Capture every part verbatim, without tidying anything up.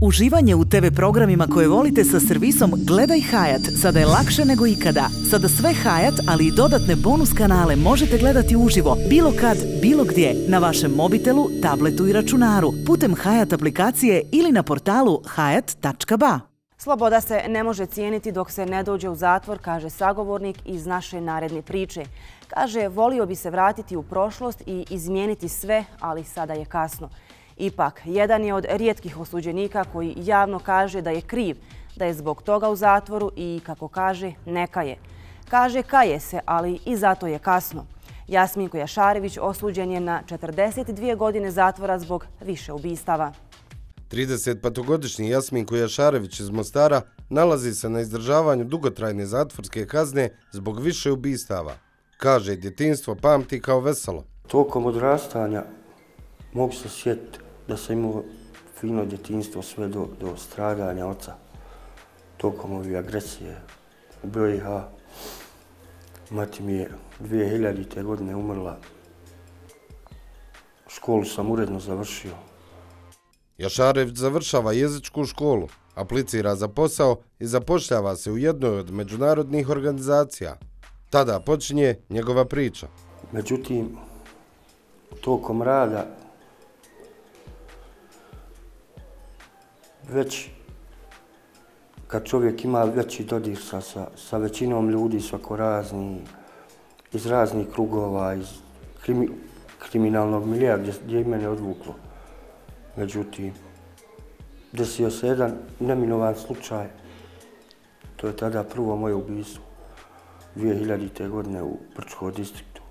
Uživanje u te ve programima koje volite sa servisom Gledaj Hayat sada je lakše nego ikada. Sada sve Hayat, ali i dodatne bonus kanale možete gledati uživo, bilo kad, bilo gdje, na vašem mobitelu, tabletu i računaru, putem Hayat aplikacije ili na portalu hayat tačka ba. Sloboda se ne može cijeniti dok se ne dođe u zatvor, kaže sagovornik iz naše naredne priče. Kaže, volio bi se vratiti u prošlost i izmijeniti sve, ali sada je kasno. Ipak, jedan je od rijetkih osuđenika koji javno kaže da je kriv, da je zbog toga u zatvoru i, kako kaže, ne kaje. Kaže, kaje se, ali i zato je kasno. Jasminko Jašarević osuđen je na četrdeset dvije godine zatvora zbog više ubistava. tridesetpetogodišnji Jasminko Jašarević iz Mostara nalazi se na izdržavanju dugotrajne zatvorske kazne zbog više ubistava. Kaže, djetinjstvo pamti kao veselo. Tokom odrastanja mogu se sjetiti da sam imao fino djetinjstvo sve do, do stradanja oca. Tokom ove agresije u be i ha. Mati mi je dvije hiljadite godine umrla. Školu sam uredno završio. Jašarević završava jezičku školu, aplicira za posao i zapošljava se u jednoj od međunarodnih organizacija. Tada počinje njegova priča. Međutim, tokom rada već kad čovjek ima veći dodir sa, sa, sa većinom ljudi svako razni, iz raznih krugova, iz krimi, kriminalnog milija gdje, gdje je mene odvuklo. Međutim, desio se jedan neminovan slučaj. To je tada prvo moje ubistvo, dvije hiljadite godine u Brčkom distriktu.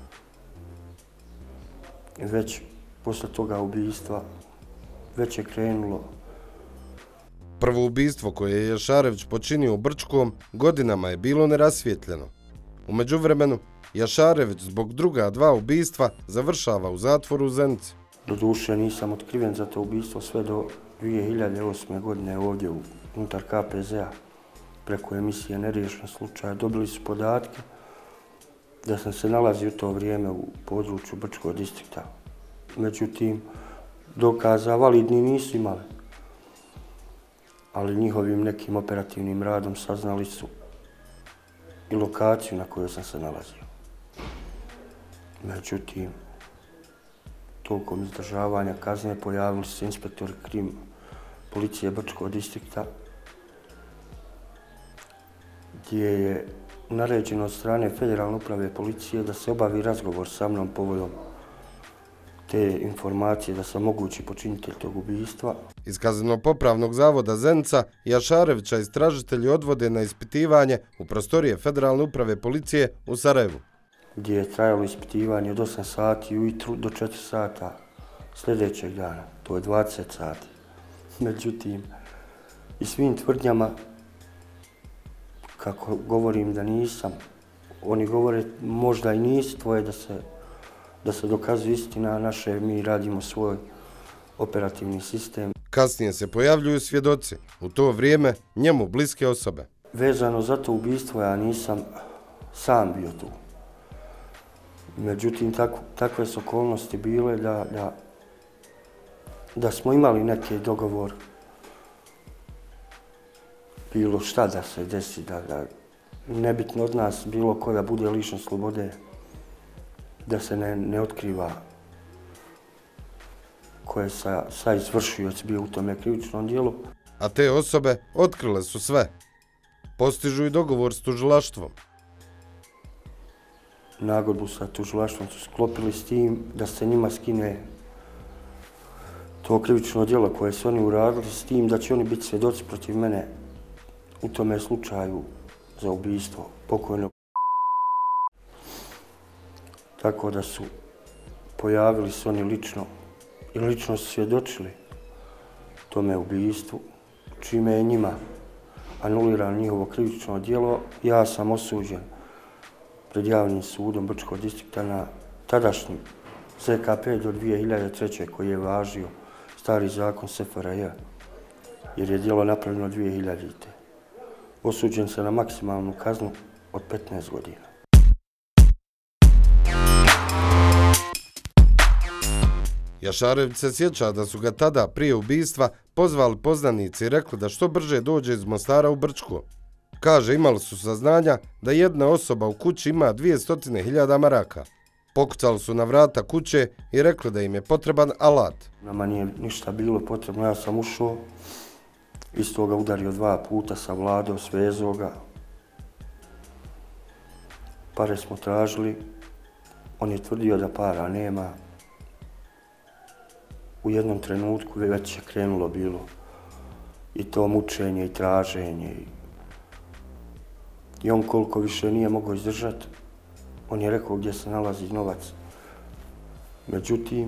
I već posle toga ubistva već je krenulo. Prvo ubistvo koje je Jašarević počinio u Brčkom godinama je bilo nerasvjetljeno. U međuvremenu, Jašarević zbog druga dva ubistva završava u zatvoru u Zenici. Doduše nisam otkriven za to ubistvo sve do dvije hiljade osme. godine ovdje unutar ka pe zea preko emisije Neriješen slučaj. Dobili su podatke da sam se nalazio u to vrijeme u području Brčkog distrikta. Međutim, dokaza validni nisu imali. Ali njihovim nekim operativnim radom saznali su i lokaciju na kojoj sam se nalazio. Međutim, tokom izdržavanja kazne pojavili se inspektori krim policije Brčkog distrikta, gdje je naređeno od strane Federalne uprave policije da se obavi razgovor sa mnom povodom te informacije da sam mogući počinitelj tog ubistva. Iz Kazneno-popravnog zavoda Zenica Jašarevića istražitelji odvode na ispitivanje u prostorije Federalne uprave policije u Sarajevu, gdje je trajalo ispitivanje od osam sati ujutru do četiri sata sljedećeg dana. To je dvadeset sati. Međutim, i svim tvrdnjama, kako govorim da nisam, oni govore možda i nisi tvoje da se, da se dokazuje istina naše, mi radimo svoj operativni sistem. Kasnije se pojavljuju svjedoci, u to vrijeme njemu bliske osobe. Vezano za to ubistvo ja nisam sam bio tu. Međutim, tak, takve su okolnosti bile da, da, da smo imali neki dogovor, bilo šta da se desi, da, da nebitno od nas bilo ko da bude lišen slobode, da se ne, ne otkriva ko je sa, sa izvršioc bio u tome krivičnom dijelu. A te osobe otkrile su sve. Postižu i dogovor s tužilaštvom. Nagodbu sa tužilaštvom su sklopili s tim da se njima skine to krivično djelo koje su oni uradili, s tim da će oni biti svjedoci protiv mene u tome slučaju za ubistvo pokojnog. Tako da su pojavili se oni lično i lično su svjedočili tome ubistvu, čime je njima anulirano njihovo krivično djelo. Ja sam osuđen pred javnim sudom Brčkog distrikta na tadašnji ze ka pe do dvije hiljade treće. koji je važio stari zakon es ef er je, jer je djelo napravljeno dvije hiljadite. Osuđen se na maksimalnu kaznu od petnaest godina. Jašarević se sjeća da su ga tada prije ubistva pozvali poznanici i rekli da što brže dođe iz Mostara u Brčko. Kaže, imali su saznanja da jedna osoba u kući ima dvjesto hiljada maraka. Pokucali su na vrata kuće i rekli da im je potreban alat. Nama nije ništa bilo potrebno, ja sam ušao, isto ga udario dva puta, sam vladao, svezao ga. Pare smo tražili, on je tvrdio da para nema. U jednom trenutku već je krenulo bilo i to mučenje i traženje. I on koliko više nije mogao izdržati, on je rekao gdje se nalazi novac. Međutim,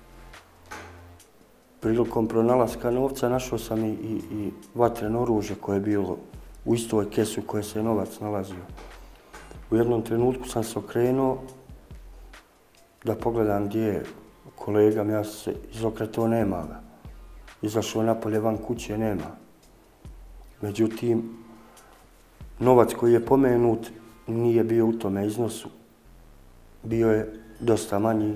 prilikom pronalaska novca našao sam i, i, i vatreno oružje koje je bilo u istoj kesu koje se novac nalazio. U jednom trenutku sam se okrenuo da pogledam gdje je kolega, ja se izokretao, nema ga. Izašao napolje van kuće, nema. Međutim, novac koji je pomenut nije bio u tome iznosu. Bio je dosta manji.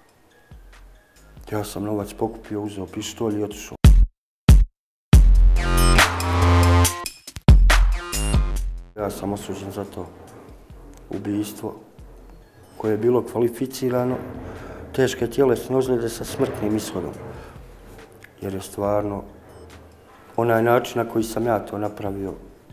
Ja sam novac pokupio, uzeo pištolj i otišao. Ja sam osuđen za to ubijstvo koje je bilo kvalificirano teške tjelesne ozljede sa smrtnim ishodom. Jer je stvarno onaj način na koji sam ja to napravio,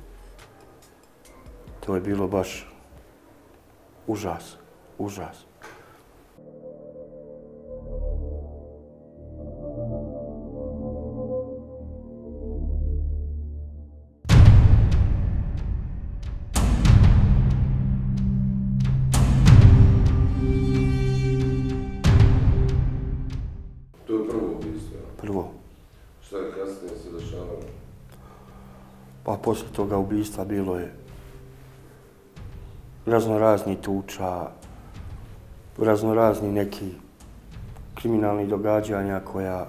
to je bilo baš užas, užas. To je prvo ubistvo? Prvo. Šta je kasnije se dešavalo? Pa poslije toga ubistva bilo je raznorazni tuča, raznorazni neki kriminalni događanja koja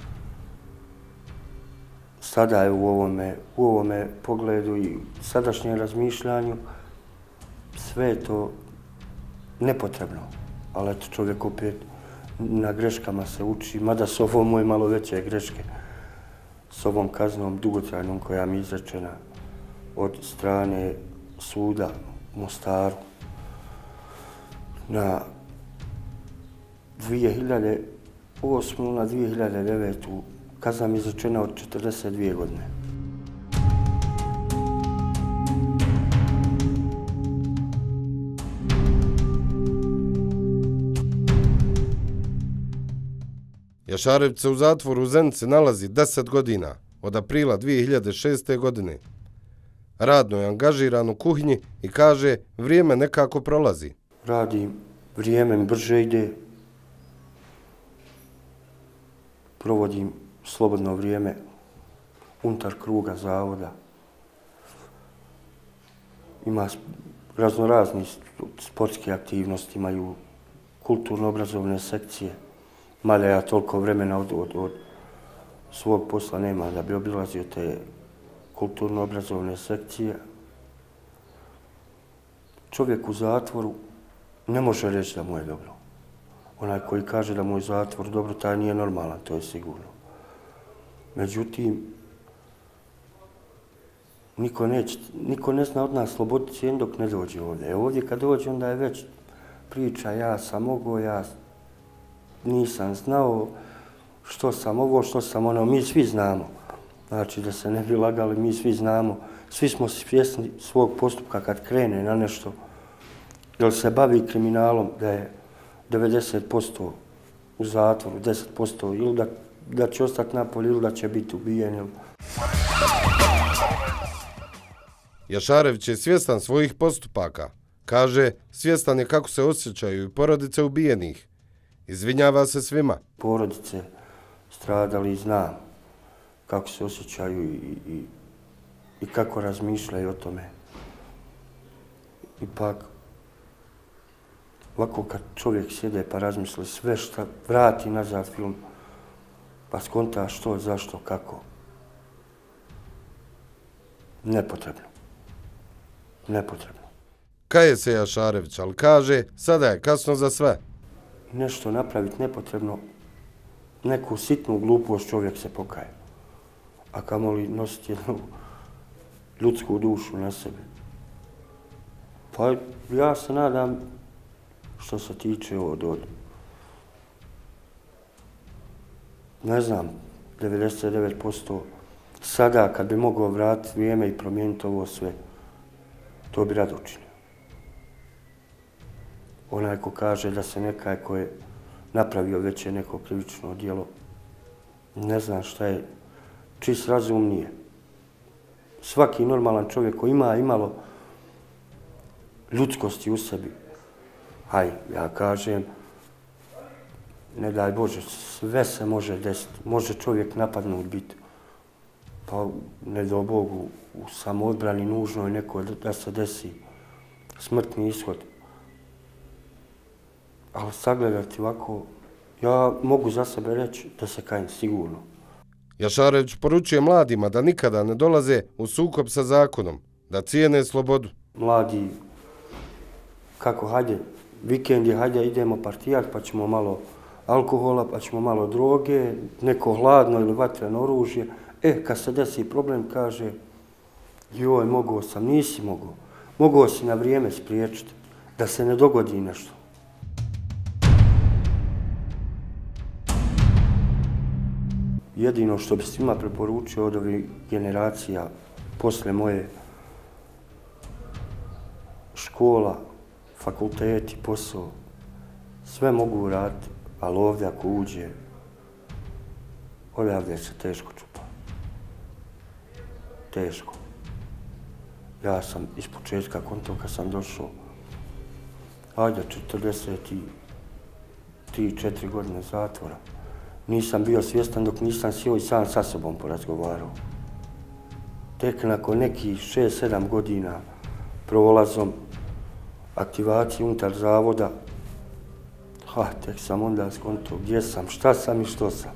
sada je u ovome, u ovome pogledu i sadašnjem razmišljanju sve je to nepotrebno. Ali eto, čovjek opet na greškama se uči, mada s ovom moje malo veće greške, s ovom kaznom dugotrajnom koja mi je izrečena od strane suda u Mostaru na dvije hiljade osmu na dvije hiljade devetu kazna mi je izrečena od četrdeset dvije godine. Jašarević se u zatvoru u Zenici nalazi deset godina, od aprila dvije hiljade šeste. godine. Radno je angažiran u kuhinji i kaže, vrijeme nekako prolazi. Radim, vrijeme mi brže ide, provodim slobodno vrijeme unutar kruga zavoda. Ima raznorazni sportske aktivnosti, imaju kulturno-obrazovne sekcije. Mada ja toliko vremena od, od, od svog posla nema da bi obilazio te kulturno-obrazovne sekcije. Čovjek u zatvoru ne može reći da mu je dobro. Onaj koji kaže da mu je zatvor dobro, taj nije normalan, to je sigurno. Međutim, niko, neće, niko ne zna od nas sloboditi cijenu dok ne dođe ovdje. E ovdje kad dođe, onda je već priča, ja sam mogao, ja nisam znao, što sam ovo, što sam ono, mi svi znamo. Znači, da se ne bi lagali, mi svi znamo, svi smo svjesni svog postupka kad krene na nešto, jer se bavi kriminalom, da je devedeset posto u zatvoru, deset posto ili da, da će ostati napolje ili da će biti ubijen. Jašarević je svjestan svojih postupaka. Kaže, svjestan je kako se osjećaju i porodice ubijenih. Izvinjava se svima. Porodice stradali, znam kako se osjećaju i, i, i kako razmišljaju o tome. Ipak, ovako kad čovjek sjede pa razmisli sve što vrati nazad film, pa skonta što, zašto, kako. Nepotrebno. Nepotrebno. Kaje se Jašarević, ali kaže, sada je kasno za sve. Nešto napraviti nepotrebno, neku sitnu glupost čovjek se pokaje. a kamoli nositi jednu ljudsku dušu na sebi. Pa ja se nadam što se tiče od, od ne znam, devedeset devet posto sada kad bi mogao vratiti vrijeme i promijeniti ovo sve, to bi rado učinio. Onaj ko kaže da se nekaj ko je napravio već je neko krivično djelo, ne znam šta je, čist razum nije. Svaki normalan čovjek koji ima imalo ljudskosti u sebi, haj, ja kažem, ne daj Bože, sve se može desiti. Može čovjek napadnut biti. Pa ne do Bogu, u samoodbrani nužno je neko da se desi smrtni ishod. Ali sagledati ovako, ja mogu za sebe reći da se kajem sigurno. Jašarević poručuje mladima da nikada ne dolaze u sukob sa zakonom, da cijene slobodu. Mladi, kako hajde, vikend je, hajde idemo partijat pa ćemo malo alkohola, pa ćemo malo droge, neko hladno ili vatreno oružje. E, kad se desi problem, kaže, joj, mogao sam, nisi mogao. Mogao si na vrijeme spriječiti, da se ne dogodi nešto. Jedino što bi svima preporučio od ovih generacija, posle moje, škola, fakulteti, posao, sve mogu raditi, ali ovdje ako uđe, odavde se teško čupa. Teško. Ja sam iz početka konto kad sam došao, ajde četrdeset tri četiri godine zatvora. Nisam bio svjestan dok nisam sjeo i sam sa sobom porazgovarao. Tek nakon nekih šest sedam godina prolazom, aktivacije unutar zavoda, ha, tek sam onda skontao gdje sam, šta sam i što sam.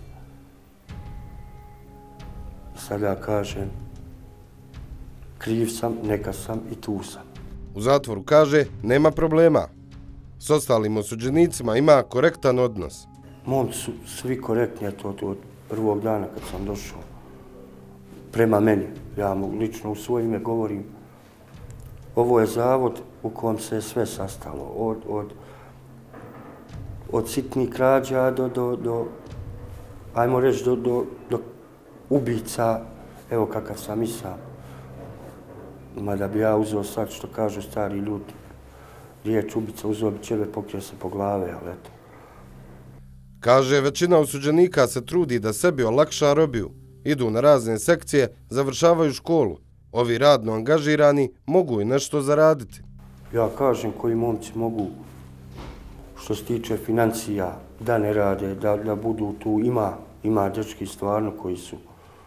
I sada kažem, kriv sam, neka sam i tu sam. U zatvoru kaže, nema problema. S ostalim osuđenicima ima korektan odnos. Momci su svi korektni, eto, od prvog dana kad sam došao prema meni. Ja mu lično u svoje ime govorim, ovo je zavod u kojem se sve sastalo. Od, od, od sitnih krađa do, do, do ajmo reći, do, do, do ubica, evo kakav sam i sam. Mada bi ja uzeo sad, što kažu stari ljudi, riječ ubica, uzeo bi ćebe, pokrio se po glave, ali eto. Kaže, većina osuđenika se trudi da sebi olakša robiju. Idu na razne sekcije, završavaju školu. Ovi radno angažirani mogu i nešto zaraditi. Ja kažem koji momci mogu, što se tiče financija, da ne rade, da, da budu tu. Ima, ima dečki stvarno koji su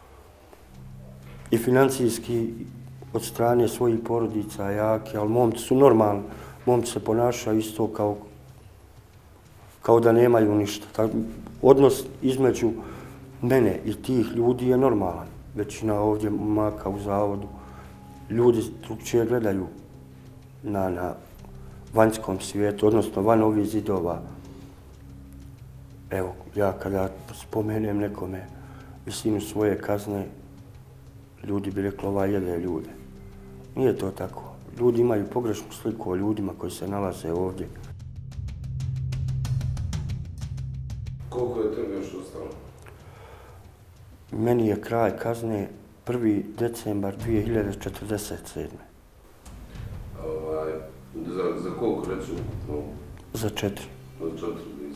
i financijski od strane svojih porodica jaki, ali momci su normalni. Momci se ponašaju isto kao kao da nemaju ništa. Odnos između mene i tih ljudi je normalan. Većina ovdje maka u zavodu. Ljudi drugčije gledaju na, na vanjskom svijetu, odnosno van ovih zidova. Evo, ja kada spomenem nekome visinu svoje kazne, ljudi bi rekli ova jede ljude. Nije to tako. Ljudi imaju pogrešnu sliku o ljudima koji se nalaze ovdje. Koliko je tebi još ostalo? Meni je kraj kazne prvi decembar dvije hiljade četrdeset sedme. Ovaj, za, za koliko reći? No, za četiri. Za četiri.